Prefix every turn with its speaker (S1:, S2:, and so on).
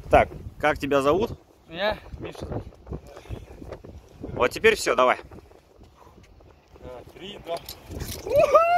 S1: Так, как тебя зовут?
S2: Меня Миша.
S1: Вот теперь все, давай.
S2: 3, 2.